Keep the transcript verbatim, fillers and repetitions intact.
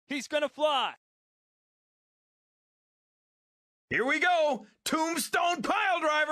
He's gonna fly. Here we go. Tombstone pile driver.